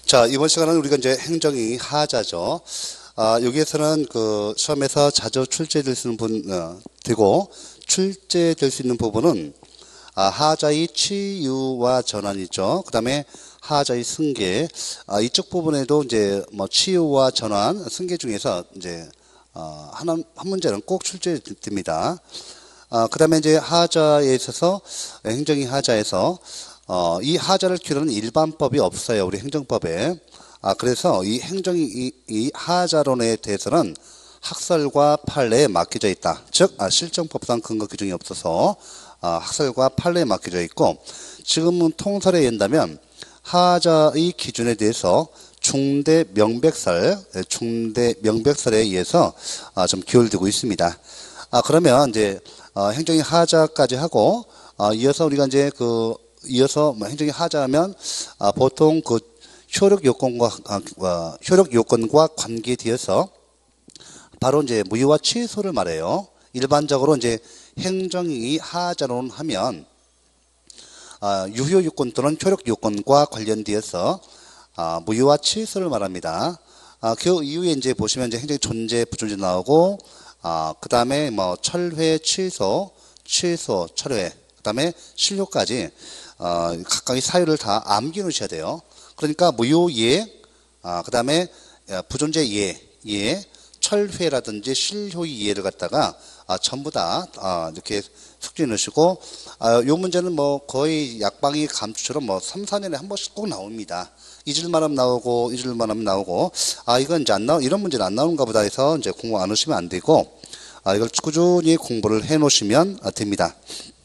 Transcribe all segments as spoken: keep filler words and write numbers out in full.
자, 이번 시간은 우리가 이제 행정이 하자죠. 아, 여기에서는 그 시험에서 자주 출제될 수 있는 분, 어, 되고 출제될 수 있는 부분은 아, 하자의 치유와 전환이죠. 그 다음에 하자의 승계. 아, 이쪽 부분에도 이제 뭐 치유와 전환, 승계 중에서 이제 어, 하나, 한 문제는 꼭 출제됩니다. 아, 그 다음에 이제 하자에 있어서 행정이 하자에서 어, 이 하자를 기르는 일반법이 없어요. 우리 행정법에. 아, 그래서 이 행정이, 이, 이 하자론에 대해서는 학설과 판례에 맡겨져 있다. 즉, 아, 실정법상 근거 규정이 없어서, 아, 학설과 판례에 맡겨져 있고, 지금은 통설에 의한다면, 하자의 기준에 대해서 중대 명백설, 중대 명백설에 의해서, 아, 좀 기울되고 있습니다. 아, 그러면 이제, 어, 행정이 하자까지 하고, 아, 이어서 우리가 이제 그, 이어서 뭐 행정이 하자면 아, 보통 그 효력 요건과 아, 어, 효력 요건과 관계되어서 바로 이제 무효와 취소를 말해요. 일반적으로 이제 행정이 하자론 하면 아, 유효 요건 또는 효력 요건과 관련되어서 아, 무효와 취소를 말합니다. 아, 그 이후에 이제 보시면 이제 행정이 존재, 부존재 나오고 아, 그 다음에 뭐 철회, 취소, 취소, 철회, 그 다음에 실효까지 어, 각각의 사유를 다 암기 놓으셔야 돼요. 그러니까 무효예, 아, 그 다음에 부존재 예, 예, 철회라든지 실효의 예를 갖다가 아, 전부 다 아, 이렇게 숙지해 놓으시고 아, 요 문제는 뭐 거의 약방이 감투처럼 뭐 삼, 사 년에 한 번씩 꼭 나옵니다. 잊을만 하면 나오고 잊을만 하면 나오고 아 이건 이제 안 나오 이런 문제는 안 나오는가 보다 해서 이제 공부 안 하시면 안 되고 아, 이걸 꾸준히 공부를 해 놓으시면 됩니다.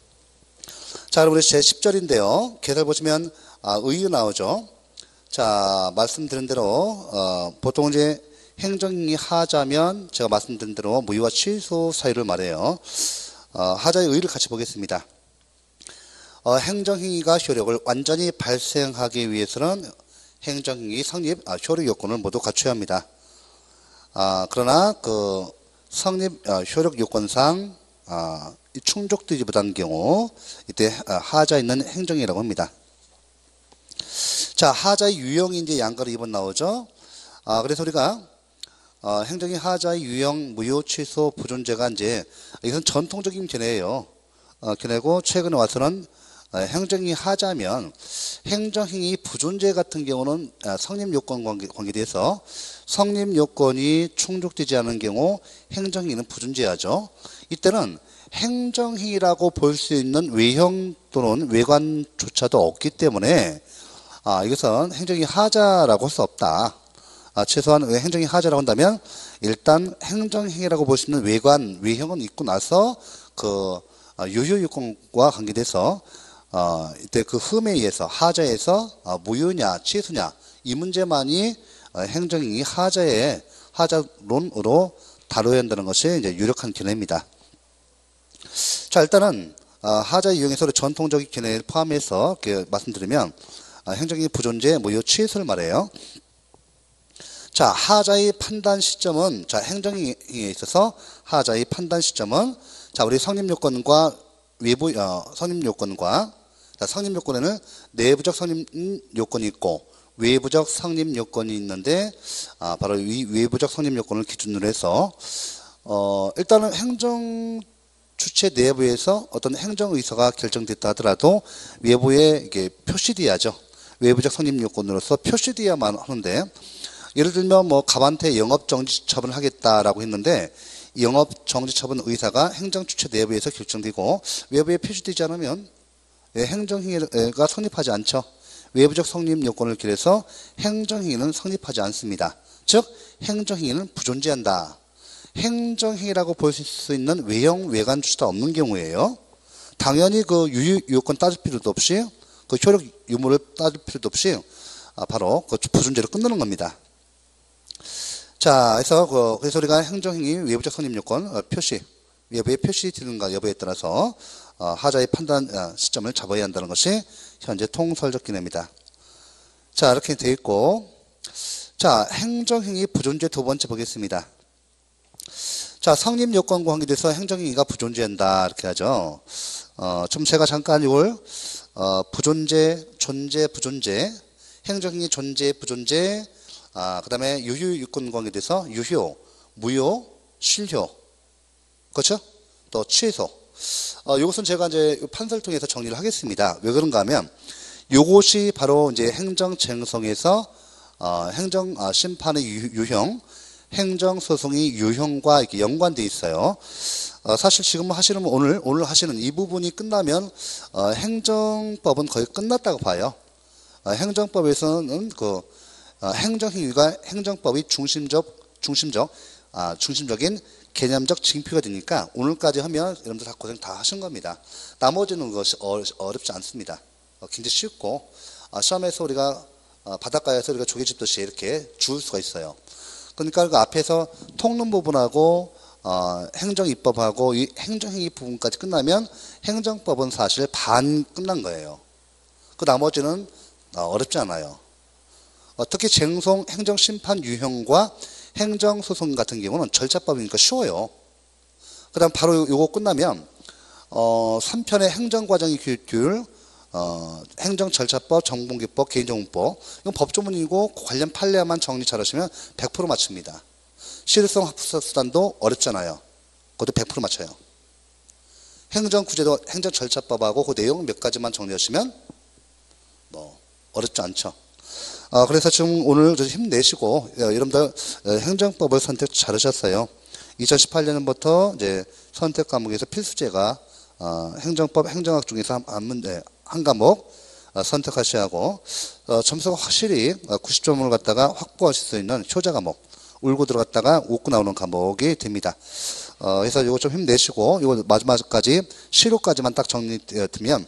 자, 여러분, 제십 절인데요. 계절 보시면, 아, 의유 나오죠. 자, 말씀드린 대로, 어, 보통 이제 행정이 하자면, 제가 말씀드린 대로 무효와 취소 사유를 말해요. 어, 하자의 의의를 같이 보겠습니다. 어, 행정행위가 효력을 완전히 발생하기 위해서는 행정행위 성립, 아, 효력 요건을 모두 갖춰야 합니다. 아, 그러나, 그, 성립, 아, 효력 요건상, 아, 충족되지 못한 경우 이때 하자 있는 행정이라고 합니다. 자, 하자의 유형이 이제 양가로 이 번 나오죠. 아, 그래서 우리가 어, 행정이 하자의 유형, 무효, 취소, 부존재가 이제 이것은 전통적인 견해예요. 어, 견해고 최근에 와서는 어, 행정이 하자면 행정행위 부존재 같은 경우는 아, 성립 요건 관계, 관계돼서 성립 요건이 충족되지 않은 경우 행정행위는 부존재하죠. 이때는 행정행위라고 볼 수 있는 외형 또는 외관조차도 없기 때문에 아, 이것은 행정이 하자라고 할 수 없다. 아, 최소한 왜 행정이 하자라고 한다면 일단 행정행위라고 볼 수 있는 외관, 외형은 있고 나서 그 아, 유효요건과 관계돼서 어, 이때 그 흠에 의해서 하자에서 아, 무효냐 취소냐 이 문제만이 어, 행정행위 하자의 하자론으로 다뤄야 한다는 것이 이제 유력한 견해입니다. 자, 일단은 하자 유형에서 전통적인 견해를 포함해서 이렇게 말씀드리면 행정행위 부존재, 무효, 취소를 말해요. 자, 하자의 판단 시점은 자 행정행위에 있어서 하자의 판단 시점은 자 우리 성립 요건과 외부 어, 성립 요건과 자, 성립 요건에는 내부적 성립 요건이 있고 외부적 성립 요건이 있는데 아, 바로 이 외부적 성립 요건을 기준으로 해서 어, 일단은 행정 주체 내부에서 어떤 행정의사가 결정됐다 하더라도 외부에 이게 표시돼야죠. 외부적 성립 요건으로서 표시돼야만 하는데 예를 들면 뭐 갑한테 영업정지 처분을 하겠다라고 했는데 영업정지 처분 의사가 행정주체 내부에서 결정되고 외부에 표시되지 않으면 행정행위가 성립하지 않죠. 외부적 성립 요건을 기해서 행정행위는 성립하지 않습니다. 즉 행정행위는 부존재한다. 행정행위라고 볼 수 있는 외형, 외관조차 없는 경우에요. 당연히 그 유효 요건 따질 필요도 없이 그 효력 유무를 따질 필요도 없이 아, 바로 그 부존재로 끝나는 겁니다. 자, 그래서 그 그래서 우리가 행정행위 외부적 성립 요건 어, 표시 외부에 표시되는가 여부에 따라서 어, 하자의 판단 어, 시점을 잡아야 한다는 것이 현재 통설적 견해입니다. 자, 이렇게 되어 있고 자, 행정행위 부존재 두 번째 보겠습니다. 자, 성립 요건과 관계돼서 행정행위가 부존재한다 이렇게 하죠. 어, 좀 제가 잠깐 이걸 어, 부존재, 존재, 부존재, 행정행위 존재, 부존재, 아, 그 다음에 유효유권관계에 대해서 유효, 무효, 실효. 그렇죠? 또 취소. 어, 이것은 제가 이제 판서를 통해서 정리를 하겠습니다. 왜 그런가 하면, 요것이 바로 이제 행정쟁성에서, 어, 행정, 아, 심판의 유, 유형, 행정소송이 유형과 이렇게 연관되어 있어요. 어, 사실 지금 하시는, 오늘, 오늘 하시는 이 부분이 끝나면, 어, 행정법은 거의 끝났다고 봐요. 어, 행정법에서는 그, 어, 행정행위가 행정법이 중심적, 중심적, 아, 중심적인 개념적 징표가 되니까 오늘까지 하면 여러분들 다 고생 다 하신 겁니다. 나머지는 것이 어, 어렵지 않습니다. 어, 굉장히 쉽고, 어, 시험에서 우리가, 어, 바닷가에서 우리가 조개 집듯이 이렇게 주울 수가 있어요. 그러니까 그 앞에서 통론 부분하고, 어, 행정입법하고 이 행정행위 부분까지 끝나면 행정법은 사실 반 끝난 거예요. 그 나머지는 어, 어렵지 않아요. 어, 특히 쟁송 행정심판 유형과 행정소송 같은 경우는 절차법이니까 쉬워요. 그 다음 바로 요거 끝나면 어, 삼 편의 행정과정의 규율, 어, 행정절차법, 정봉기법, 개인정보법 이건 법조문이고 관련 판례만 정리 잘하시면 백 퍼센트 맞춥니다. 실효성 학습수단도 어렵잖아요. 그것도 백 퍼센트 맞춰요. 행정구제도 행정절차법하고 그 내용 몇 가지만 정리하시면 뭐 어렵지 않죠. 어, 그래서 지금 오늘 좀 힘내시고, 예, 여러분들 행정법을 선택 잘하셨어요. 이천십팔 년부터 이제 선택 과목에서 필수제가, 어, 행정법, 행정학 중에서 한, 한 문제, 한 과목, 어, 선택하셔야 하고, 어, 점수가 확실히 구십 점을 갖다가 확보하실 수 있는 효자 과목, 울고 들어갔다가 웃고 나오는 과목이 됩니다. 어, 그래서 이거 좀 힘내시고, 이거 마지막까지, 실효까지만 딱 정리되면,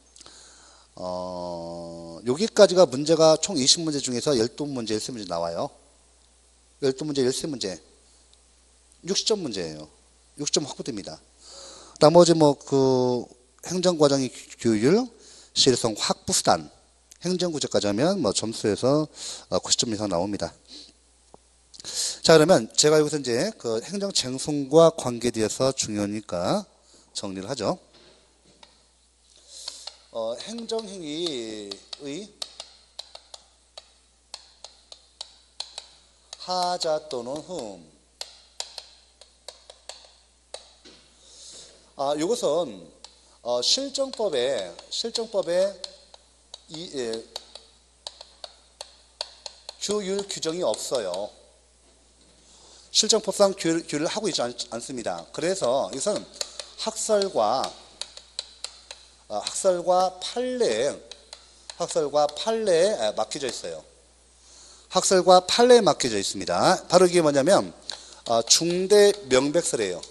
어, 여기까지가 문제가 총 이십 문제 중에서 십이 문제, 십삼 문제 나와요. 십이 문제, 십삼 문제. 육십 점 문제예요. 육십 점 확보됩니다. 나머지 뭐 그 행정과정의 규율, 실효성 확보수단, 행정구제까지 하면 뭐 점수에서 구십 점 이상 나옵니다. 자, 그러면 제가 여기서 이제 그 행정쟁송과 관계되어서 중요하니까 정리를 하죠. 어, 행정행위의 하자 또는 흠. 아, 이것은 어, 실정법에 실정법에 이 예, 규율 규정이 없어요. 실정법상 규율, 규율을 하고 있지 않, 않습니다. 그래서 이것은 학설과 어, 학설과 판례, 학설과 판례에 맡겨져 있어요. 학설과 판례에 맡겨져 있습니다. 바로 이게 뭐냐면 어, 중대 명백설이에요.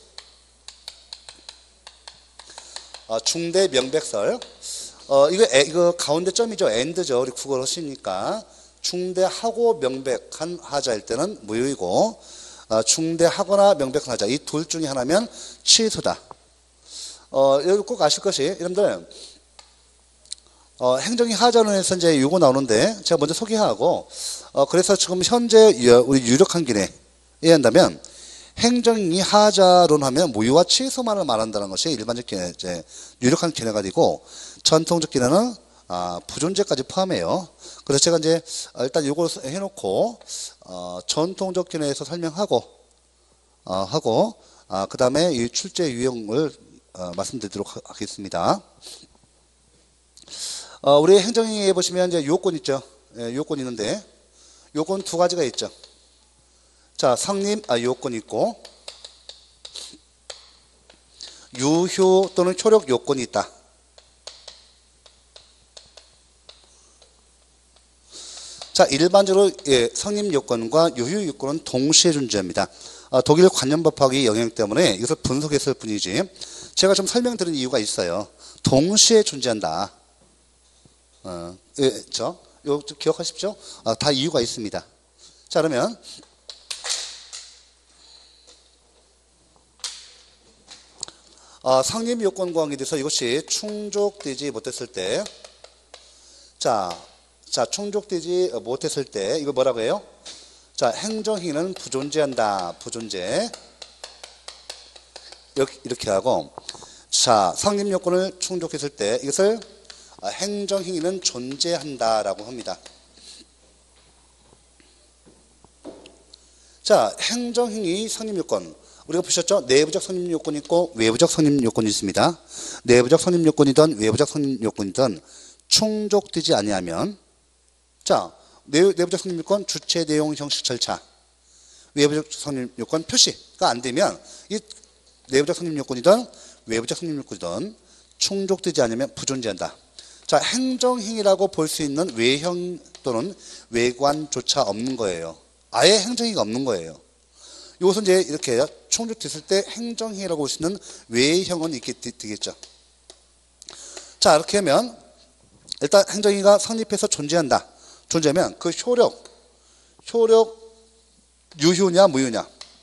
어, 중대 명백설. 어, 이거 에, 이거 가운데 점이죠. 엔드죠. 우리 국어를 하시니까 중대하고 명백한 하자일 때는 무효이고, 어, 중대하거나 명백한 하자 이 둘 중에 하나면 취소다. 어, 여기 꼭 아실 것이, 여러분들, 어, 행정이 하자론에서 이제 요거 나오는데, 제가 먼저 소개하고, 어, 그래서 지금 현재 우리 유력한 기내, 이해한다면, 행정이 하자론 하면 무효와 취소만을 말한다는 것이 일반적 기내, 이제, 유력한 기내가 되고, 전통적 기내는, 아, 부존재까지 포함해요. 그래서 제가 이제, 일단 요걸 해놓고, 어, 전통적 기내에서 설명하고, 어, 하고, 아, 그 다음에 이 출제 유형을 어, 말씀드리도록 하겠습니다. 어, 우리 행정행위에 보시면 이제 요건 있죠. 예, 요건 있는데, 요건 두 가지가 있죠. 자, 성립, 아, 요건 있고, 유효 또는 효력 요건이 있다. 자, 일반적으로, 예, 성립 요건과 유효 요건은 동시에 존재합니다. 어, 독일 관념법학의 영향 때문에 이것을 분석했을 뿐이지, 제가 좀 설명드린 이유가 있어요. 동시에 존재한다. 어, 예, 저, 요, 좀 기억하십시오. 어, 다 이유가 있습니다. 자, 그러면, 어, 성립 요건과 관계돼서 이것이 충족되지 못했을 때, 자, 자, 충족되지 못했을 때, 이거 뭐라고 해요? 자, 행정행위는 부존재한다. 부존재. 이렇게, 이렇게 하고, 자, 성립 요건을 충족했을 때 이것을 행정행위는 존재한다라고 합니다. 자, 행정행위 성립요건. 우리가 보셨죠? 내부적 성립요건이 있고 외부적 성립요건이 있습니다. 내부적 성립요건이든 외부적 성립요건이든 충족되지 아니하면, 자, 내부적 성립요건 주체, 내용, 형식, 절차. 외부적 성립요건 표시가 안 되면 이 내부적 성립요건이든 외부적 성립요건이든 충족되지 않으면 부존재한다. 자, 행정행위라고 볼 수 있는 외형 또는 외관조차 없는 거예요. 아예 행정행위가 없는 거예요. 이것은 이제 이렇게 충족됐을 때 행정행위라고 볼 수 있는 외형은 있게 되겠죠. 자, 이렇게 하면 일단 행정행위가 성립해서 존재한다. 존재하면 그 효력, 효력 유효냐 무효냐.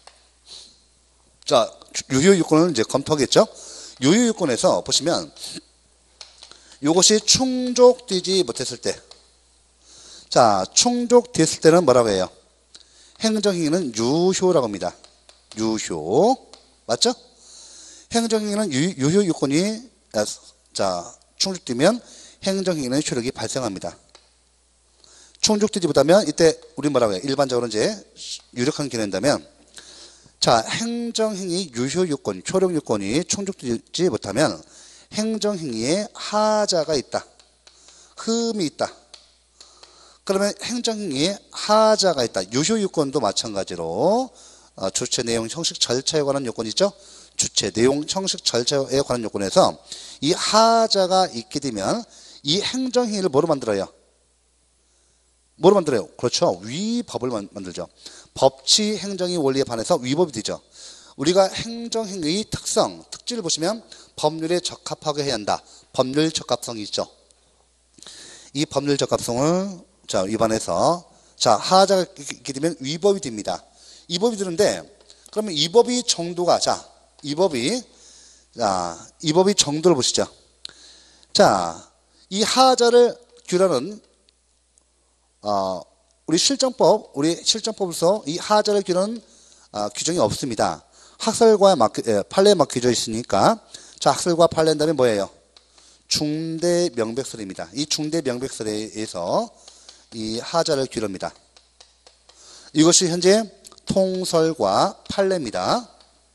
자, 유효 요건을 이제 검토하겠죠. 유효 요건에서 보시면 이것이 충족되지 못했을 때, 자, 충족됐을 때는 뭐라고 해요? 행정행위는 유효라고 합니다. 유효. 맞죠? 행정행위는 유, 유효 요건이, 자, 충족되면 행정행위는 효력이 발생합니다. 충족되지 못하면 이때 우리 뭐라고 해요? 일반적으로 이제 유력한 개념이라면, 자, 행정행위 유효 요건, 효력 요건이 충족되지 못하면 행정행위에 하자가 있다. 흠이 있다. 그러면 행정행위에 하자가 있다. 유효 요건도 마찬가지로 어, 주체, 내용, 형식, 절차에 관한 요건이 있죠. 주체, 내용, 형식, 절차에 관한 요건에서 이 하자가 있게 되면 이 행정행위를 뭐로 만들어요? 뭐로 만들어요? 그렇죠. 위법을 만들죠. 법치, 행정의 원리에 반해서 위법이 되죠. 우리가 행정행위의 특성, 특질을 보시면 법률에 적합하게 해야 한다. 법률 적합성이 있죠. 이 법률 적합성을 자, 위반해서, 자, 하자가 있게 되면 위법이 됩니다. 위법이 되는데, 그러면 이 법의 정도가, 자, 이 법이, 자, 이 법의 정도를 보시죠. 자, 이 하자를 규라는, 어, 우리 실정법, 우리 실정법에서 이 하자를 규라는 어, 규정이 없습니다. 학설과 막, 예, 판례에 맡겨져 있으니까, 자, 학설과 판례는 다음에 뭐예요? 중대 명백설입니다. 이 중대 명백설에서 이 하자를 규랍니다. 이것이 현재 통설과 판례입니다.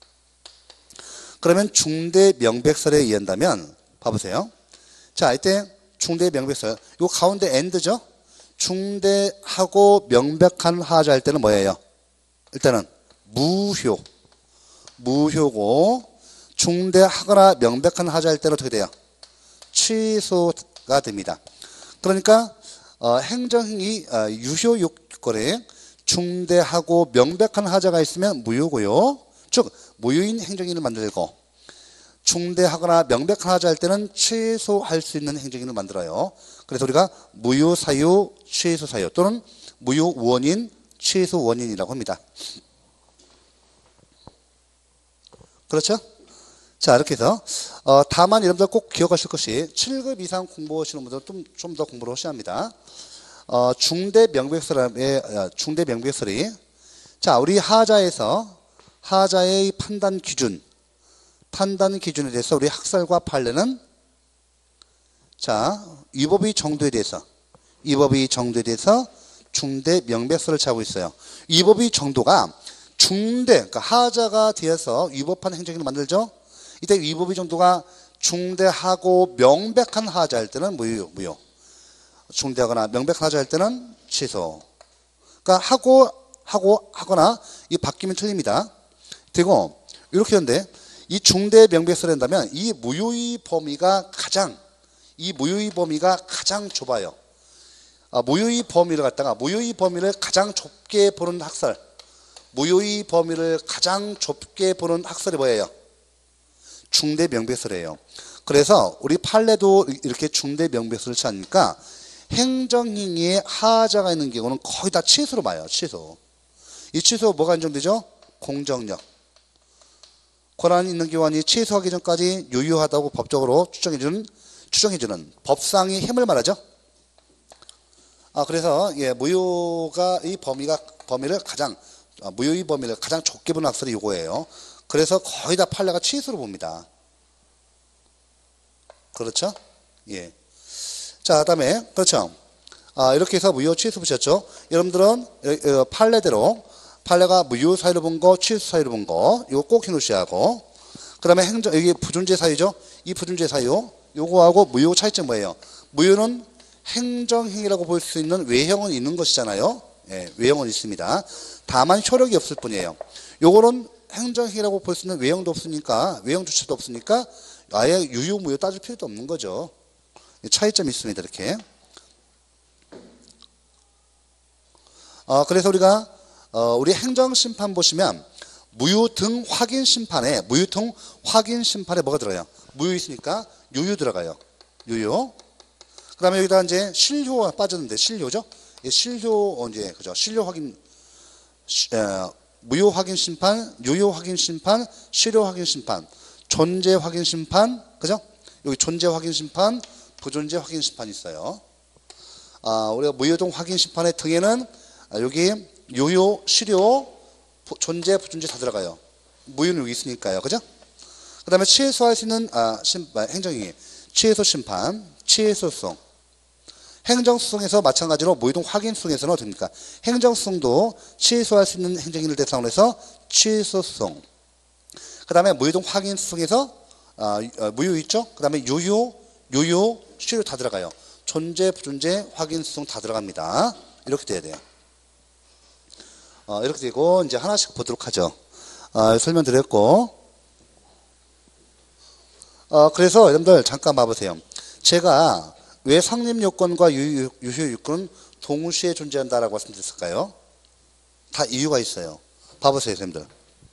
그러면 중대 명백설에 의한다면 봐보세요. 자, 이때 중대 명백설, 요 가운데 엔드죠. 중대하고 명백한 하자 할 때는 뭐예요? 일단은 무효, 무효고, 중대하거나 명백한 하자 할 때는 어떻게 돼요? 취소가 됩니다. 그러니까 어, 행정행위 어, 유효 요건에 중대하고 명백한 하자가 있으면 무효고요. 즉 무효인 행정행위를 만들고, 중대하거나 명백한 하자 할 때는 취소할 수 있는 행정행위를 만들어요. 그래서 우리가 무효 사유, 취소 사유 또는 무효 원인, 취소 원인이라고 합니다. 그렇죠? 자, 이렇게 해서 어, 다만 여러분들 꼭 기억하실 것이 칠 급 이상 공부하시는 분들은 좀 더 공부를 하셔야 합니다. 어, 중대 명백설의 중대 명백설이, 자, 우리 하자에서 하자의 판단 기준, 판단 기준에 대해서 우리 학설과 판례는, 자, 위법의 정도에 대해서, 위법의 정도에 대해서 중대 명백설을 차고 있어요. 위법의 정도가 중대, 그러니까 하자가 되어서 위법한 행정행위를 만들죠. 이때 위법의 정도가 중대하고 명백한 하자 할 때는 무효, 무효. 중대하거나 명백한 하자 할 때는 취소. 그러니까 하고, 하고, 하거나, 이 바뀌면 틀립니다. 그리고, 이렇게 하는데, 이 중대 명백설을 한다면, 이 무효의 범위가 가장, 이 무효의 범위가 가장 좁아요. 아, 무효의 범위를 갖다가, 무효의 범위를 가장 좁게 보는 학설, 무효의 범위를 가장 좁게 보는 학설이 뭐예요? 중대 명백설이에요. 그래서 우리 판례도 이렇게 중대 명백설을 찾으니까 행정행위에 하자가 있는 경우는 거의 다 취소로 봐요. 취소. 이 취소 뭐가 인정되죠? 공정력. 권한이 있는 기관이 취소하기 전까지 유효하다고 법적으로 추정해주는, 추정해주는 법상의 힘을 말하죠. 아, 그래서 예, 무효가 이 범위가 범위를 가장 무효의 범위를 가장 좁게 보는 학설이 이거예요. 그래서 거의 다 판례가 취소로 봅니다. 그렇죠? 예. 자, 다음에, 그렇죠. 아, 이렇게 해서 무효 취소 보셨죠? 여러분들은 판례대로 판례가 무효 사유로 본 거, 취소 사유로 본 거, 이거 꼭 해놓으셔야 하고, 그 다음에 행정, 여기 부존재 사유죠? 이 부존재 사유, 요거하고 무효 차이점 뭐예요? 무효는 행정행위라고 볼 수 있는 외형은 있는 것이잖아요. 예, 외형은 있습니다. 다만 효력이 없을 뿐이에요. 요거는 행정행위라고 볼 수 있는 외형도 없으니까, 외형조차도 없으니까 아예 유효, 무효 따질 필요도 없는 거죠. 차이점이 있습니다. 이렇게. 어, 그래서 우리가 어, 우리 행정심판 보시면 무효 등 확인 심판에 무효 등 확인 심판에 뭐가 들어가요? 무효 있으니까 유효 들어가요. 유효. 그다음에 여기다 이제 실효가 빠졌는데 실효죠? 예, 실효 이제 그죠? 실효 확인 시, 에, 무효 확인 심판, 유효 확인 심판, 실효 확인 심판, 존재 확인 심판, 그죠? 여기 존재 확인 심판, 부존재 확인 심판이 있어요. 아, 우리가 무효 등 확인 심판의 등에는 아, 여기 유효, 실효, 존재, 부존재 다 들어가요. 무효는 여기 있으니까요. 그죠? 그 다음에 취소할 수 있는, 아, 심판, 행정행위. 취소 심판, 취소송. 행정소송에서 마찬가지로 무효 등 확인소송에서는 어떻습니까? 행정소송도 취소할 수 있는 행정행위를 대상으로 해서 취소송. 그 다음에 무효 등 확인소송에서, 아, 무효 있죠? 그 다음에 유효, 유효, 실효 다 들어가요. 존재, 부존재, 확인소송 다 들어갑니다. 이렇게 돼야 돼요. 어, 이렇게 되고 이제 하나씩 보도록 하죠. 어, 설명드렸고, 어, 그래서 여러분들 잠깐 봐보세요. 제가 왜 성립요건과 유효, 유효 요건은 동시에 존재한다라고 말씀드렸을까요? 다 이유가 있어요. 봐보세요, 여러분들.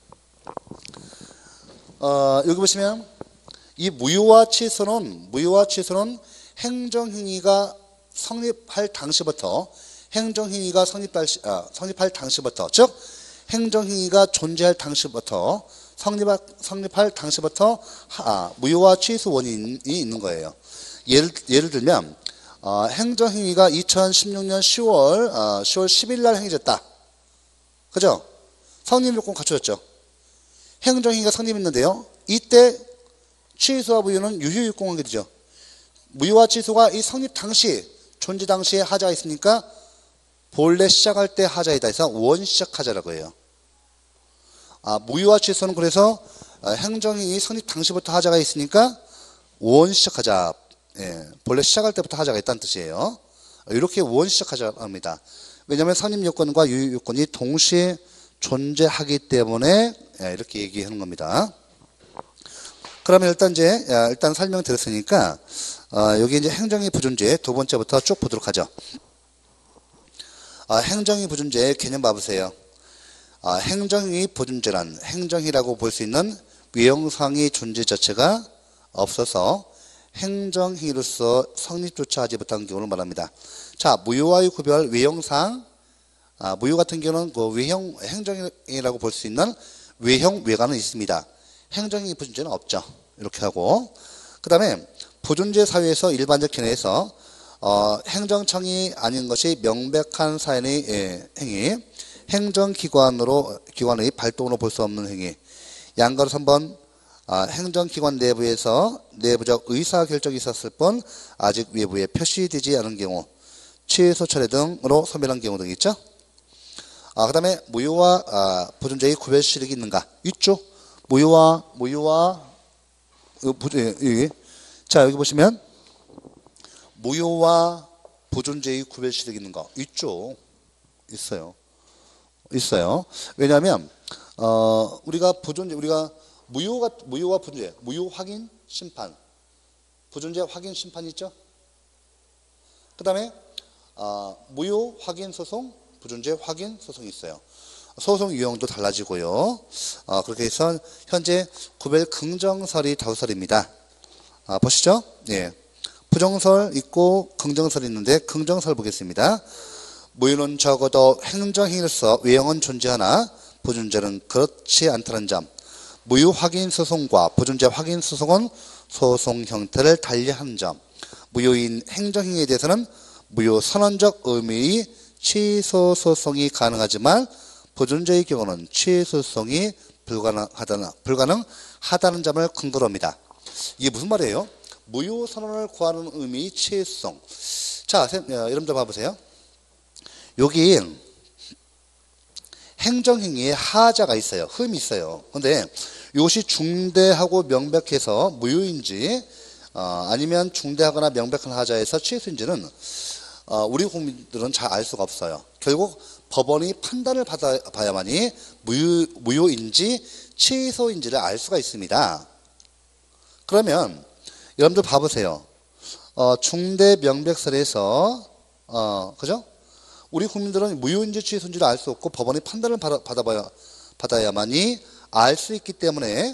어, 여기 보시면 이 무효와 취소는 무효와 취소는 행정행위가 성립할 당시부터 행정행위가 성립할, 아, 성립할 당시부터, 즉 행정행위가 존재할 당시부터 성립할, 성립할 당시부터 아, 무효와 취소 원인이 있는 거예요. 예를, 예를 들면 어, 행정행위가 이천십육 년 시월, 어, 시월 십 일 날 행해졌다. 그죠? 성립요건 갖춰졌죠. 행정행위가 성립했는데요. 이때 취소와 무효는 유효요건 관계 되죠. 무효와 취소가 이 성립 당시, 존재 당시에 하자가 있으니까 본래 시작할 때 하자이다 해서 원 시작하자라고 해요. 아, 무효와 취소는 그래서 행정행위 성립 당시부터 하자가 있으니까 원 시작하자. 예, 본래 시작할 때부터 하자가 있다는 뜻이에요. 이렇게 원 시작하자 합니다. 왜냐하면 성립요건과 유효요건이 동시에 존재하기 때문에 예, 이렇게 얘기하는 겁니다. 그러면 일단 이제 일단 설명드렸으니까 어, 여기 이제 행정행위 부존재 두 번째부터 쭉 보도록 하죠. 아, 행정행위 부존재 개념 봐보세요. 아, 행정행위 부존재란 행정이라고 볼 수 있는 외형상의 존재 자체가 없어서 행정행위로서 성립조차 하지 못한 경우를 말합니다. 자, 무효와의 구별 외형상, 아, 무효 같은 경우는 그 외형 행정행위라고 볼 수 있는 외형 외과는 있습니다. 행정행위 부존재는 없죠. 이렇게 하고 그 다음에 부존재 사회에서 일반적 견해에서 어, 행정청이 아닌 것이 명백한 사연의 예, 행위, 행정기관으로 기관의 발동으로 볼 수 없는 행위. 양가로 삼 번 아, 행정기관 내부에서 내부적 의사결정이 있었을 뿐 아직 외부에 표시되지 않은 경우, 취소 철회 등으로 소멸한 경우 등 있죠. 아, 그 다음에 무효와 아, 부존재의 구별 시력이 있는가? 있죠. 무효와 무효와 어, 부, 예, 예. 자, 여기 보시면 무효와 부존재의 구별 시력이 있는 거 있죠. 있어요. 있어요. 왜냐하면 어, 우리가 부존재 우리가 무효가 무효와 부존재, 무효 확인 심판, 부존재 확인 심판이 있죠. 그다음에 어, 무효 확인 소송, 부존재 확인 소송이 있어요. 소송 유형도 달라지고요. 어, 그렇게 해서 현재 구별 긍정설이 다우설입니다. 아, 보시죠. 예. 부정설 있고 긍정설 있는데 긍정설 보겠습니다. 무효는 적어도 행정행위로서 외형은 존재하나 부존재는 그렇지 않다는 점. 무효 확인 소송과 부존재 확인 소송은 소송 형태를 달리하는 점. 무효인 행정행위에 대해서는 무효 선언적 의미의 취소 소송이 가능하지만 부존재의 경우는 취소 소송이 불가능하다는, 불가능하다는 점을 근거로 합니다. 이게 무슨 말이에요? 무효 선언을 구하는 의미의 취소송. 자, 여러분들 봐보세요. 여기 행정행위에 하자가 있어요. 흠이 있어요. 근데 이것이 중대하고 명백해서 무효인지 어, 아니면 중대하거나 명백한 하자에서 취소인지는 어, 우리 국민들은 잘 알 수가 없어요. 결국 법원이 판단을 받아 봐야만이 무효, 무효인지 취소인지를 알 수가 있습니다. 그러면 여러분들 봐보세요. 어, 중대 명백설에서 어, 그죠? 우리 국민들은 무효인지 취소인지를 알 수 없고 법원이 판단을 받아, 받아봐야, 받아야만이 알 수 있기 때문에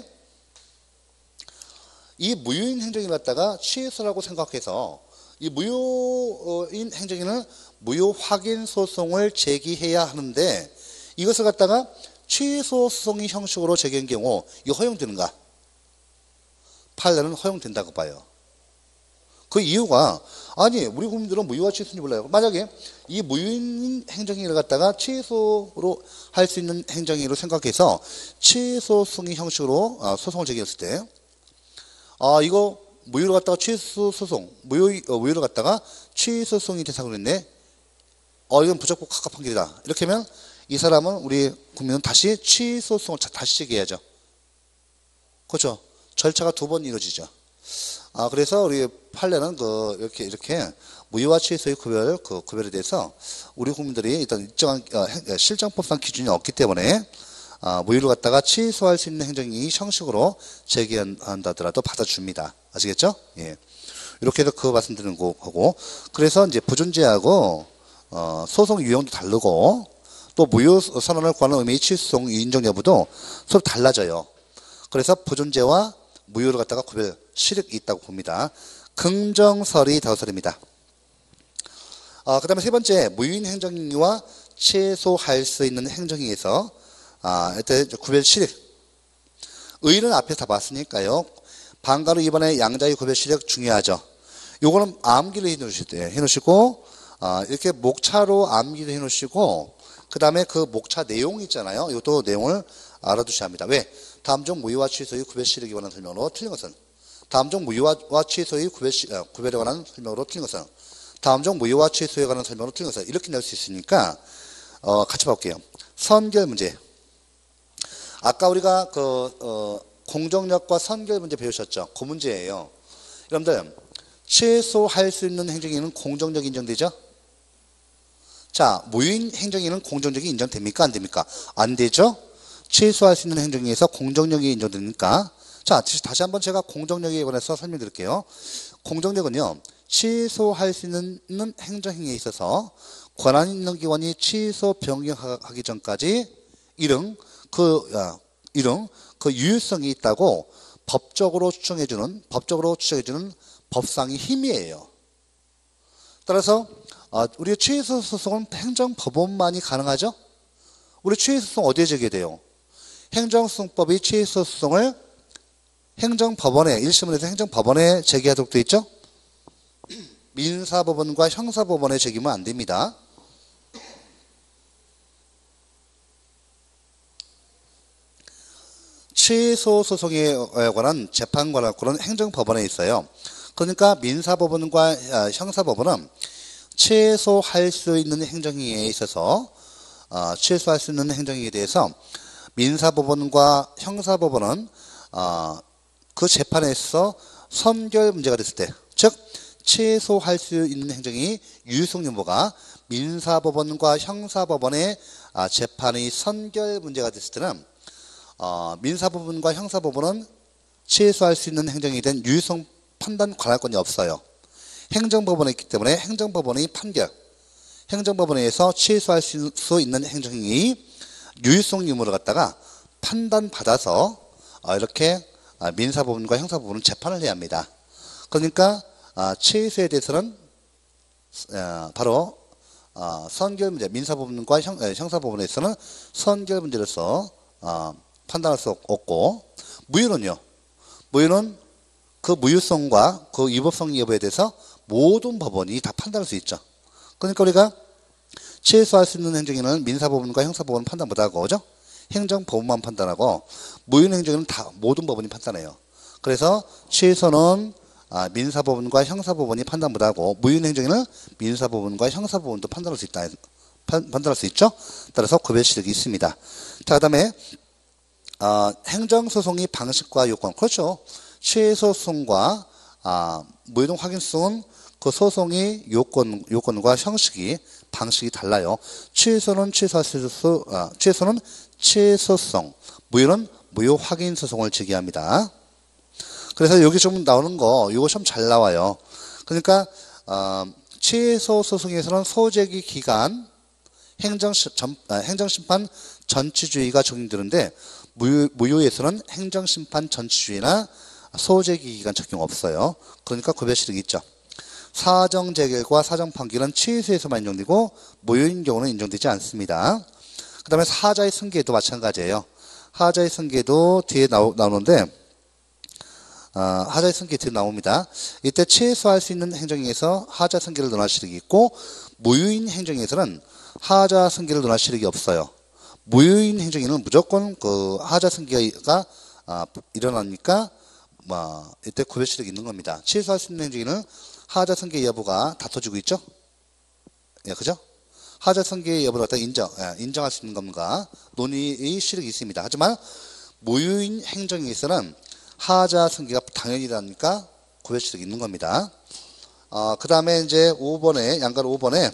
이 무효인 행정을 갖다가 취소라고 생각해서 이 무효인 행정에는 무효 확인 소송을 제기해야 하는데 이것을 갖다가 취소 소송의 형식으로 제기한 경우 이거 허용되는가? 판례는 허용된다고 봐요. 그 이유가 아니 우리 국민들은 무효와 취소인지 몰라요. 만약에 이 무효인 행정행위를 갖다가 취소로 할 수 있는 행정행위로 생각해서 취소 소송의 형식으로 소송을 제기했을 때 아 이거 무효를 갖다가 취소 소송 무효, 어, 무효를 갖다가 취소 소송이 대상으로 했네. 어 이건 부적법 각하 판결이다. 이렇게 하면 이 사람은 우리 국민은 다시 취소 소송을 다시 제기해야죠. 그렇죠. 절차가 두 번 이루어지죠. 아, 그래서 우리 판례는 그, 이렇게, 이렇게, 무효와 취소의 구별, 그 구별에 대해서 우리 국민들이 일단 일정한, 어, 행, 실정법상 기준이 없기 때문에, 아, 무효를 갖다가 취소할 수 있는 행정이 형식으로 제기한다더라도 받아줍니다. 아시겠죠? 예. 이렇게 해서 그 말씀드리는 거고, 그래서 이제 부존재하고, 어, 소송 유형도 다르고, 또 무효 선언을 구하는 의미의 취소송 인정 여부도 서로 달라져요. 그래서 부존재와 무효를 갖다가 구별, 실익이 있다고 봅니다. 긍정설이 다우설입니다. 아, 그 다음에 세 번째, 무효인 행정행위와 취소할 수 있는 행정행위에서, 아, 이때 구별 실익. 의의는 앞에 다 봤으니까요. 방가로 이번에 양자의 구별 실익 중요하죠. 요거는 암기를 해 놓으실 때, 해 놓으시고, 아, 이렇게 목차로 암기를 해 놓으시고, 그 다음에 그 목차 내용 있잖아요. 이것도 내용을 알아두셔야 합니다. 왜? 다음 중 무효와 취소의 구별 실익에 관한 설명으로 틀린 것은 다음 중 무효와 취소의 구별, 구별에 관한 설명으로 틀린 것은 다음 중 무효와 취소에 관한 설명으로 틀린 것은 이렇게 낼 수 있으니까 어, 같이 볼게요. 선결 문제. 아까 우리가 그 어, 공정력과 선결 문제 배우셨죠? 그 문제예요. 여러분들 취소할 수 있는 행정행위는 공정력이 인정되죠? 자, 무효인 행정행위는 공정력이 인정됩니까? 안 됩니까? 안 되죠? 취소할 수 있는 행정행위에서 공정력이 인정되니까 자 다시 한번 제가 공정력에 관해서 설명드릴게요. 공정력은요 취소할 수 있는 행정행위에 있어서 권한 있는 기관이 취소 변경하기 전까지 이른 그 야, 이른 그 유효성이 있다고 법적으로 추정해주는 법적으로 추정해주는 법상의 힘이에요. 따라서 우리 취소 소송은 행정법원만이 가능하죠. 우리 취소 소송 어디에 제기돼요? 행정소송법이 취소 소송을 행정법원에 일 심원에서 행정법원에 제기하도록 되어 있죠. 민사법원과 형사법원에 제기하면 안 됩니다. 취소 소송에 관한 재판 관할권은 행정법원에 있어요. 그러니까 민사법원과 형사법원은 취소할 수 있는 행정행위에 있어서 어, 취소할 수 있는 행정행위에 대해서 민사법원과 형사법원은 어, 그 재판에서 선결 문제가 됐을 때, 즉 취소할 수 있는 행정이 유효성 여부가 민사법원과 형사법원의 아, 재판의 선결 문제가 됐을 때는 어, 민사법원과 형사법원은 취소할 수 있는 행정에 대한 유효성 판단 관할권이 없어요. 행정법원에 있기 때문에 행정법원의 판결, 행정법원에 의해서 취소할 수 있는 행정이 유효성 유무를 갖다가 판단받아서 이렇게 민사법원과 형사법원은 재판을 해야 합니다. 그러니까 취소에 대해서는 바로 선결 문제, 민사법원과 형사법원에서는 선결 문제로서 판단할 수 없고, 무효는요. 무효는 그 무효성과 그 위법성 여부에 대해서 모든 법원이 다 판단할 수 있죠. 그러니까 우리가 취소할 수 있는 행정에는 민사법원과 형사법원은 판단 못하고, 그죠? 행정법원만 판단하고, 무효인 행정에는 다 모든 법원이 판단해요. 그래서 취소는 아, 민사법원과 형사법원이 판단 못하고, 무효인 행정에는 민사법원과 형사법원도 판단할 수 있다 판, 판단할 수 있죠. 따라서 구별시력이 있습니다. 자, 그 다음에 어, 행정소송의 방식과 요건. 그렇죠. 취소소송과 아, 무효동 확인소송은 그 소송의 요건, 요건과 형식이 방식이 달라요. 취소는 취소할 수, 아, 취소는 취소소송, 무효는 무효 확인 소송을 제기합니다. 그래서 여기 좀 나오는 거, 이거 좀 잘 나와요. 그러니까 어, 취소 소송에서는 소재기 기간, 행정시, 전, 아, 행정심판 전치주의가 적용되는데 무효, 무효에서는 행정심판 전치주의나 소재기 기간 적용 없어요. 그러니까 구별시력이 있죠. 사정재결과 사정판결은 취소에서만 인정되고 무효인 경우는 인정되지 않습니다. 그 다음에 하자의 승계도 마찬가지예요. 하자의 승계도 뒤에 나오, 나오는데 어, 하자의 승계 뒤에 나옵니다. 이때 취소할 수 있는 행정에서 하자 승계를 논할 시력이 있고 무효인 행정에서는 하자 승계를 논할 시력이 없어요. 무효인 행정에는 무조건 그 하자 승계가 아, 일어나니까 뭐 이때 구별시력이 있는 겁니다. 취소할 수 있는 행정에는 하자 승계 여부가 다퉈지고 있죠. 예, 그죠? 하자 승계 여부를 갖다 인정, 예, 인정할 수 있는 건가 논의의 시력이 있습니다. 하지만 무효인 행정에 있어서는 하자 승계가 당연히 일어나니까 구별시력이 있는 겁니다. 어, 그 다음에 이제 오 번에, 양가로 오 번에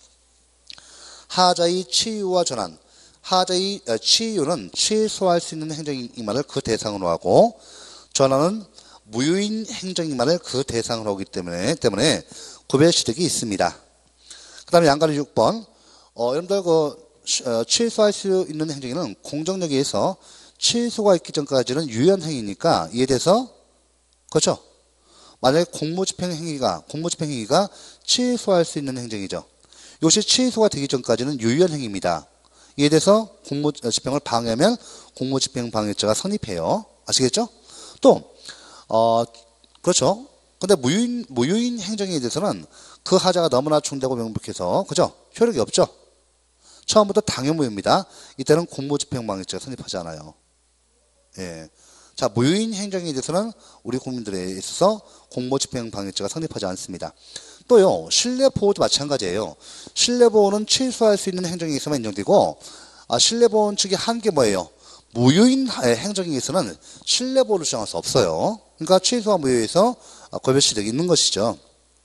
하자의 치유와 전환. 하자의 치유는 취소할 수 있는 행정이만을 그 대상으로 하고 전환은 무효인 행정이만을 그 대상으로 하기 때문에, 때문에 구별시력이 있습니다. 그 다음에 양가로 육 번. 어, 여러분들 그, 어, 취소할 수 있는 행정에는 공정력에 의해서 취소가 있기 전까지는 유연행위니까 이에 대해서, 그렇죠? 만약에 공무집행행위가, 공무집행행위가 취소할 수 있는 행정이죠. 이것이 취소가 되기 전까지는 유연행위입니다. 이에 대해서 공무집행을 방해하면 공무집행방해죄가 성립해요. 아시겠죠? 또, 어, 그렇죠. 근데 무효인, 무효인 행정에 대해서는 그 하자가 너무나 중대하고 명백해서, 그죠? 효력이 없죠? 처음부터 당연무효입니다. 이때는 공무집행방해죄가 성립하지 않아요. 예. 자, 무효인 행정에 대해서는 우리 국민들에 있어서 공무집행방해죄가 성립하지 않습니다. 또요, 신뢰보호도 마찬가지예요. 신뢰보호는 취소할 수 있는 행정에 있어만 인정되고, 아, 신뢰보호 측의 한계 뭐예요? 무효인 행정에 있어서는 신뢰보호를 주장할 수 없어요. 그러니까 취소와 무효에서 구별시력이 있는 것이죠.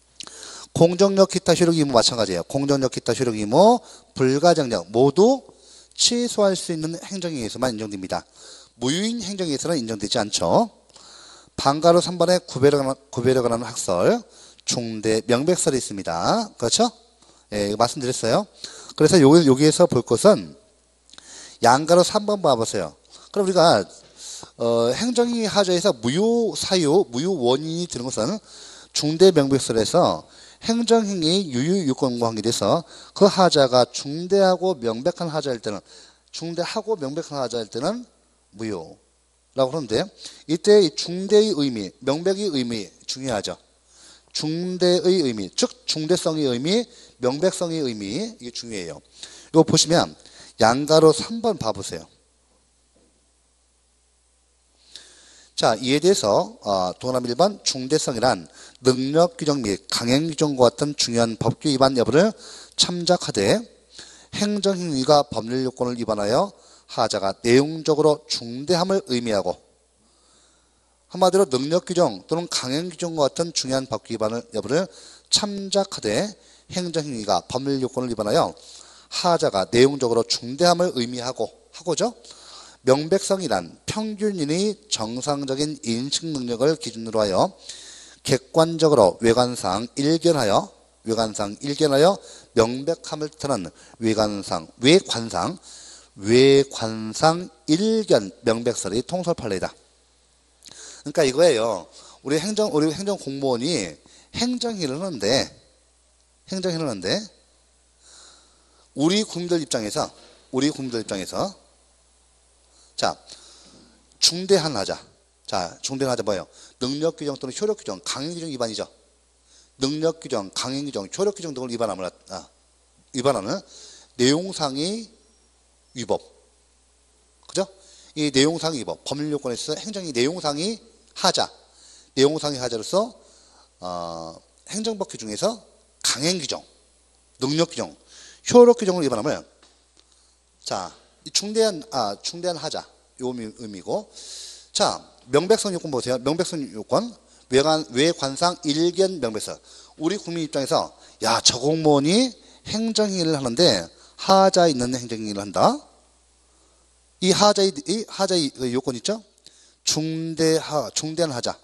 공정력 기타 효력 의무 마찬가지예요. 공정력 기타 효력 의무, 불가정력 모두 취소할 수 있는 행정에 의해서만 인정됩니다. 무효인 행정에 의해서는 인정되지 않죠. 방가로 삼 번에 구별에 관한, 구별에 관한 학설, 중대, 명백설이 있습니다. 그렇죠? 예, 말씀드렸어요. 그래서 여기, 여기에서 볼 것은 양가로 삼 번 봐보세요. 그럼 우리가 어, 행정위 하자에서 무효 사유, 무효 원인이 드는 것은 중대 명백설에서 행정행위 유효요건과 관계돼서 그 하자가 중대하고 명백한 하자일 때는 중대하고 명백한 하자일 때는 무효라고 그러는데 이때 이 중대의 의미, 명백의 의미 중요하죠. 중대의 의미, 즉 중대성의 의미, 명백성의 의미 이게 중요해요. 이거 보시면 양가로 삼 번 봐보세요. 자, 이에 대해서 어, 동그라미 일 번 중대성이란 능력 규정 및 강행 규정과 같은 중요한 법규 위반 여부를 참작하되 행정행위가 법률 요건을 위반하여 하자가 내용적으로 중대함을 의미하고 한마디로 능력 규정 또는 강행 규정과 같은 중요한 법규 위반 여부를 참작하되 행정행위가 법률 요건을 위반하여 하자가 내용적으로 중대함을 의미하고 하고죠. 명백성이란 평균인의 정상적인 인식 능력을 기준으로 하여 객관적으로 외관상 일견하여 외관상 일견하여 명백함을 뜻하는 외관상 외관상 외관상 일견 명백설이 통설 판례이다. 그러니까 이거예요. 우리 행정 우리 행정 공무원이 행정일을 하는데 행정일을 하는데 우리 국민들 입장에서 우리 국민들 입장에서 자, 중대한 하자. 자, 중대한 하자 뭐예요? 능력 규정 또는 효력 규정, 강행 규정 위반이죠. 능력 규정, 강행 규정, 효력 규정 등을 위반하면, 아, 위반하는 내용상의 위법. 그죠? 이 내용상의 위법. 법률 요건에 있어서 행정의 내용상의 하자. 내용상의 하자로서, 어, 행정법 규정에서 강행 규정, 능력 규정, 효력 규정을 위반하면 자, 이 중대한 아 중대한 하자 요 의미, 의미고 자 명백성 요건 보세요. 명백성 요건 외관 외관상 일견 명백성. 우리 국민 입장에서 야, 저 공무원이 행정행위를 하는데 하자 있는 행정행위를 한다. 이 하자의 이 하자의 요건 있죠? 중대하 중대한 하자.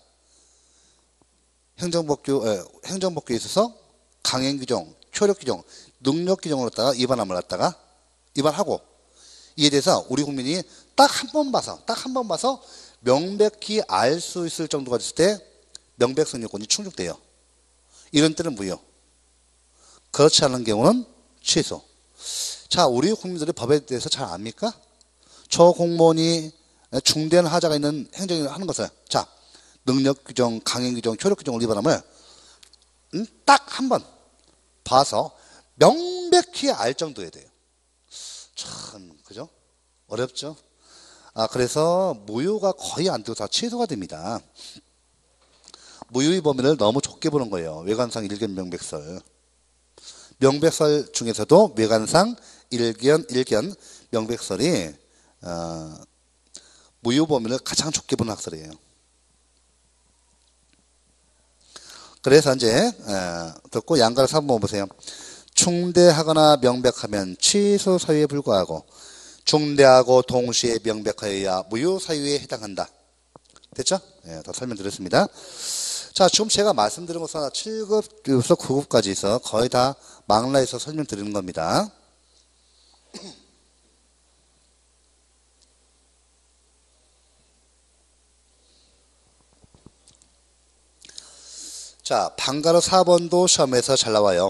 행정법규 에, 행정법규에 있어서 강행 규정, 효력 규정, 능력 규정을 갖다가 위반함을 갖다가 위반하고 이에 대해서 우리 국민이 딱 한 번 봐서 딱 한 번 봐서 명백히 알 수 있을 정도가 됐을 때 명백성 요건이 충족돼요. 이런 때는 무효. 그렇지 않은 경우는 취소. 자, 우리 국민들이 법에 대해서 잘 압니까? 저 공무원이 중대한 하자가 있는 행정을 하는 것을 자 능력 규정, 강행 규정, 효력 규정을 위반하면 음, 딱 한 번 봐서 명백히 알 정도에 돼요. 참 그죠? 어렵죠? 아 그래서 무효가 거의 안 되고 다 취소가 됩니다. 무효의 범위를 너무 좁게 보는 거예요. 외관상 일견 명백설. 명백설 중에서도 외관상 일견 일견 명백설이 어, 무효 범위를 가장 좁게 보는 학설이에요. 그래서 이제 에, 듣고 양가를 삼 번 보세요. 중대하거나 명백하면 취소 사유에 불과하고 중대하고 동시에 명백하여야 무효 사유에 해당한다. 됐죠? 예, 더 설명드렸습니다. 자, 지금 제가 말씀드린 것은 칠 급부터 구 급까지 있어 거의 다 망라해서 설명드리는 겁니다. 자, 방가로 사 번도 시험에서 잘 나와요.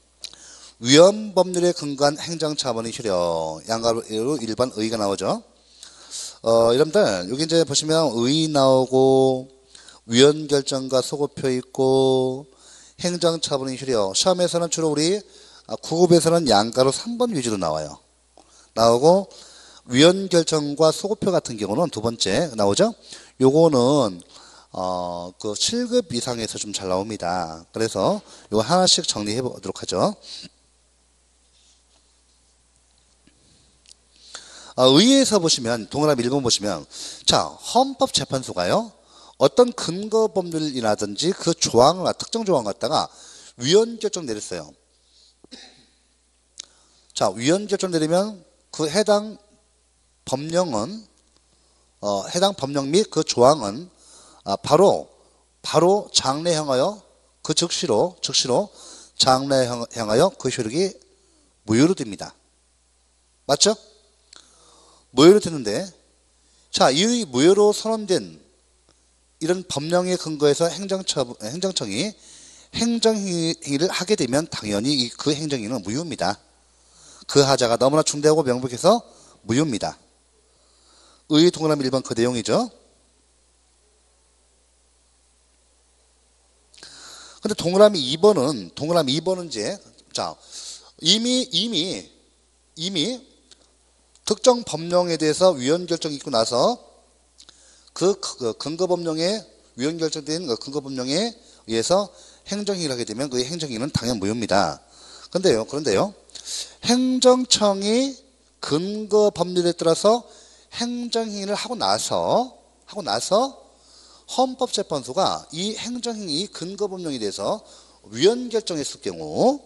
위헌법률에 근거한 행정처분의 효력. 양가로 일 번 의의가 나오죠. 어, 여러분들, 여기 이제 보시면 의의 나오고, 위헌결정과 소급표 있고, 행정처분의 효력. 시험에서는 주로 우리 구 급에서는 양가로 삼 번 위주로 나와요. 나오고, 위헌결정과 소급표 같은 경우는 두 번째 나오죠. 요거는 어, 그 칠 급 이상에서 좀 잘 나옵니다. 그래서 이거 하나씩 정리해 보도록 하죠. 어, 의회에서 보시면, 동그라미 일 번 보시면, 자, 헌법재판소가요, 어떤 근거 법률이라든지 그 조항을, 특정 조항 갖다가 위헌 결정 내렸어요. 자, 위헌 결정 내리면 그 해당 법령은, 어, 해당 법령 및 그 조항은 아, 바로, 바로 장래 향하여 그 즉시로, 즉시로 장래 향하여 그 효력이 무효로 됩니다. 맞죠? 무효로 되는데, 자, 이 무효로 선언된 이런 법령에 근거해서 행정처, 행정청이 행정행위를 하게 되면 당연히 그 행정행위는 무효입니다. 그 하자가 너무나 중대하고 명백해서 무효입니다. 의의 동그라미 일 번 그 내용이죠. 근데 동그라미 이 번은, 동그라미 이 번은 이제, 자, 이미, 이미, 이미 특정 법령에 대해서 위헌 결정이 있고 나서 그 근거 법령에, 위헌 결정된 그 근거 법령에 의해서 행정행위를 하게 되면 그 행정행위는 당연 무효입니다. 그런데요, 그런데요, 행정청이 근거 법률에 따라서 행정행위를 하고 나서, 하고 나서 헌법재판소가 이 행정행위 근거 법령에 대해서 위헌 결정했을 경우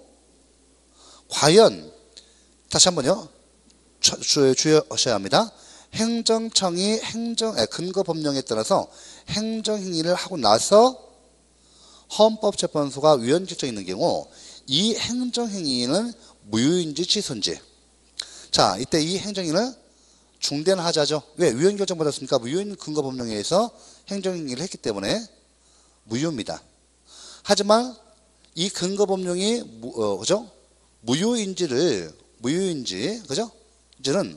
과연 다시 한번요 주의하셔야 합니다. 행정청이 행정 근거 법령에 따라서 행정행위를 하고 나서 헌법재판소가 위헌 결정이 있는 경우 이 행정행위는 무효인지 취소인지. 자, 이때 이 행정행위는 중대한 하자죠. 왜? 위헌 결정 받았습니까? 무효인 근거 법령에 의해서 행정행위를 했기 때문에 무효입니다. 하지만 이 근거 법령이 무, 어, 그죠? 무효인지를 무효인지 그죠? 이제는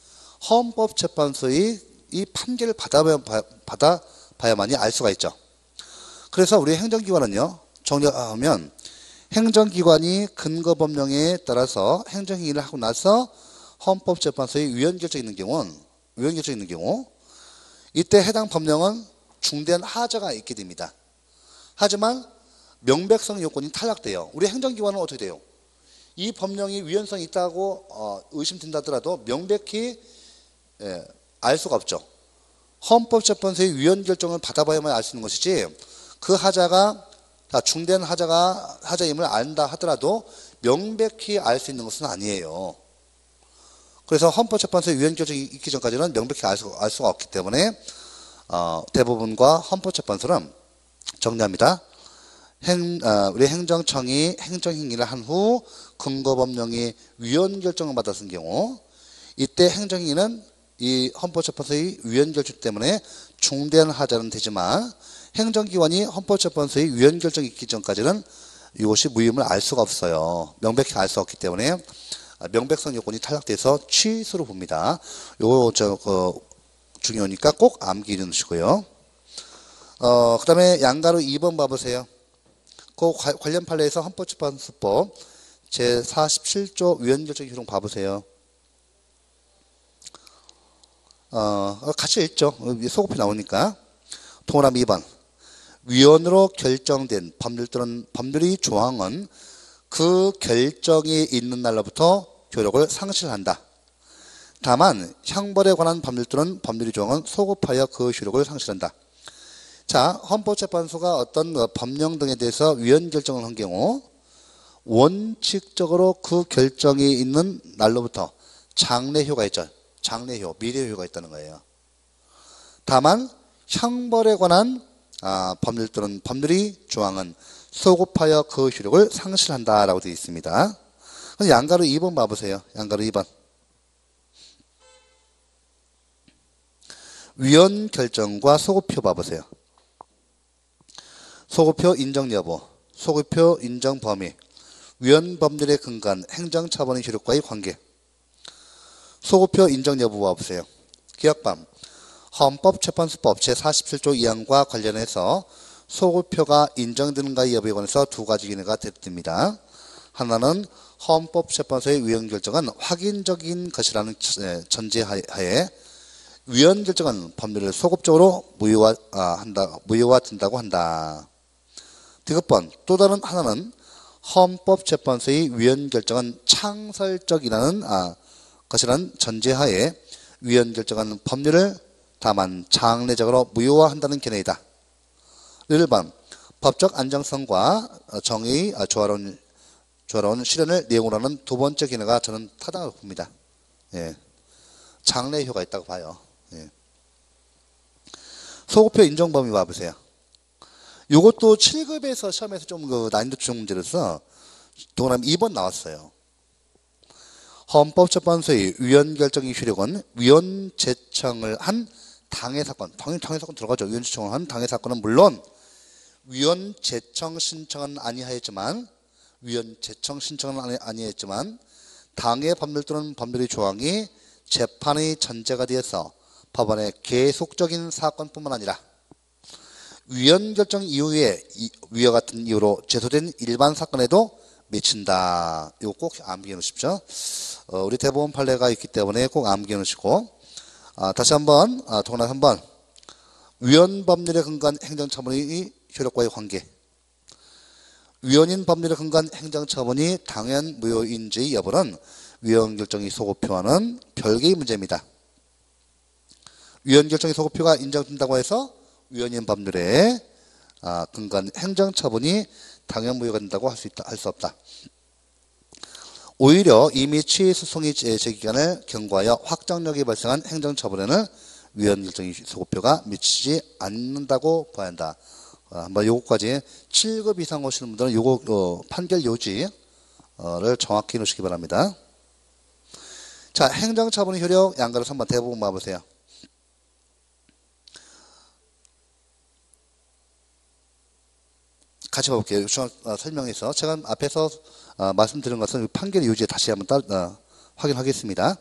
헌법재판소의 이 판결을 받아봐야, 받아봐야만이 알 수가 있죠. 그래서 우리 행정기관은요, 정리하면 행정기관이 근거 법령에 따라서 행정행위를 하고 나서 헌법재판소의 위헌 결정이 있는 경우는 위헌 결정이 있는 경우 이때 해당 법령은 중대한 하자가 있게 됩니다. 하지만 명백성 요건이 탈락돼요. 우리 행정기관은 어떻게 돼요? 이 법령이 위헌성이 있다고 어, 의심된다 하더라도 명백히 예, 알 수가 없죠. 헌법재판소의 위헌 결정을 받아봐야만 알 수 있는 것이지 그 하자가 중대한 하자가 하자임을 안다 하더라도 명백히 알 수 있는 것은 아니에요. 그래서 헌법재판소의 위헌 결정이 있기 전까지는 명백히 알, 수, 알 수가 없기 때문에 어, 대법원과 헌법재판소는 정리합니다. 행, 어, 우리 행정청이 행정행위를 한 후 근거법령이 위헌 결정을 받았을 경우 이때 행정행위는 이 헌법재판소의 위헌 결정 때문에 중대한 하자는 되지만 행정기관이 헌법재판소의 위헌 결정이 있기 전까지는 이것이 무임을 알 수가 없어요. 명백히 알 수 없기 때문에 명백성 요건이 탈락돼서 취소로 봅니다. 요거 저 그, 중요하니까 꼭 암기해 놓으시고요. 어, 그 다음에 양가로 이 번 봐보세요. 그 관련 판례에서 헌법재판소법 제사십칠 조 위헌결정 효력 봐보세요. 어, 같이 읽죠. 소급이 나오니까. 동그라미 이 번. 위헌으로 결정된 법률 또는 법률의 조항은 그 결정이 있는 날로부터 효력을 상실한다. 다만 형벌에 관한 법률 또는 법률의 조항은 소급하여 그 효력을 상실한다. 자, 헌법재판소가 어떤 법령 등에 대해서 위헌 결정을 한 경우 원칙적으로 그 결정이 있는 날로부터 장래효가 있죠. 장래효, 미래효가 있다는 거예요. 다만 형벌에 관한 아, 법률 또는 법률의 조항은 소급하여 그 효력을 상실한다라고 되어 있습니다. 양가로 이 번 봐보세요. 양가로 이 번. 위헌 결정과 소급표 봐보세요. 소급표 인정 여부, 소급표 인정 범위, 위헌 법률에 근거한 행정처분의 효력과의 관계. 소급표 인정 여부 봐보세요. 기억밤. 헌법재판소법 제사십칠 조 이 항과 관련해서 소급표가 인정되는가 여부에 관해서 두 가지 견해가 됩니다. 하나는 헌법재판소의 위헌 결정은 확인적인 것이라는 전제하에 위헌 결정은 법률을 소급적으로 무효화, 아, 한다, 무효화된다고 한다. 디귿번. 또 다른 하나는 헌법재판소의 위헌 결정은 창설적이라는 아, 것이라는 전제하에 위헌 결정은 법률을 다만 장래적으로 무효화한다는 견해이다. 일 번. 법적 안정성과 정의의 조화로운, 조화로운 실현을 내용으로 하는 두 번째 견해가 저는 타당하다고 봅니다. 예. 장래효가 있다고 봐요. 예. 소급표 인정 범위 봐보세요. 이것도 칠 급에서 시험에서 좀 그 난이도 추정 문제로서 동그라미 이 번 나왔어요. 헌법재판소의 위헌 결정의 효력은 위헌 제청을 한 당해 사건, 당연히 당해 사건 들어가죠. 위헌 제청을 한 당해 사건은 물론 위헌 제청 신청은 아니하였지만 위헌 제청 신청은 아니했지만 당해 법률 또는 법률의 조항이 재판의 전제가 되어서 법원의 계속적인 사건뿐만 아니라 위헌 결정 이후에 위와 같은 이유로 제소된 일반 사건에도 미친다. 이거 꼭 암기해 놓으십시오. 어, 우리 대법원 판례가 있기 때문에 꼭 암기해 놓으시고 아, 다시 한번 아, 동그라미 한번 위헌 법률에 근거한 행정처분의 효력과의 관계. 위헌인 법률에 근거한 행정처분이 당연 무효인지 여부는 위헌 결정이 소급표와는 별개의 문제입니다. 위헌 결정의 소급표가 인정된다고 해서 위헌인 법률에 아, 근거한 행정처분이 당연 무효가 된다고 할 수 있다, 할 수 없다. 오히려 이미 취소송이 제기간을 경과하여 확정력이 발생한 행정처분에는 위헌 결정의 소급표가 미치지 않는다고 봐야 한다. 어, 한번 요거까지 칠 급 이상 오시는 분들은 요거 어, 판결 요지를 정확히 놓으시기 바랍니다. 자, 행정처분의 효력 양가로 삼 번 대부분 봐보세요. 같이 봐볼게요. 어, 설명해서 제가 앞에서 어, 말씀드린 것은 판결 요지에 다시 한번 따, 어, 확인하겠습니다.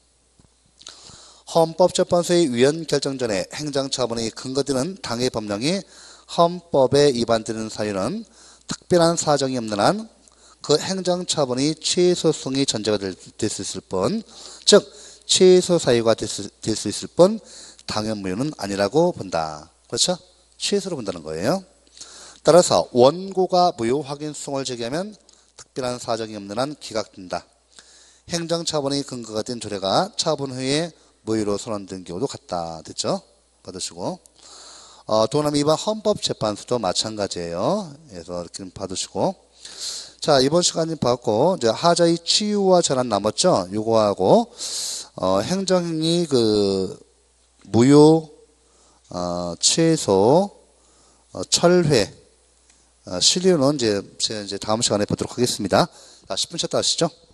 헌법재판소의 위헌 결정 전에 행정처분이 근거되는 당해 법령이 헌법에 위반되는 사유는 특별한 사정이 없는 한 그 행정처분이 취소성이 전제가 될 수 있을 뿐, 즉 취소 사유가 될 수 있을 뿐 당연 무효는 아니라고 본다. 그렇죠? 취소로 본다는 거예요. 따라서 원고가 무효 확인 소송을 제기하면 특별한 사정이 없는 한 기각된다. 행정처분의 근거가 된 조례가 처분 후에 무효로 선언된 경우도 같다. 됐죠? 받으시고 어, 도남 이반 헌법재판소도 마찬가지예요. 그래서 이렇게 받으시고 자 이번 시간에 봤고 이제 하자의 치유와 전환 남았죠? 요거하고 어, 행정행위 그 무효 어, 취소 어, 철회 어, 실효는 이제 제가 이제 다음 시간에 보도록 하겠습니다. 자, 십 분 쉬었다 하시죠.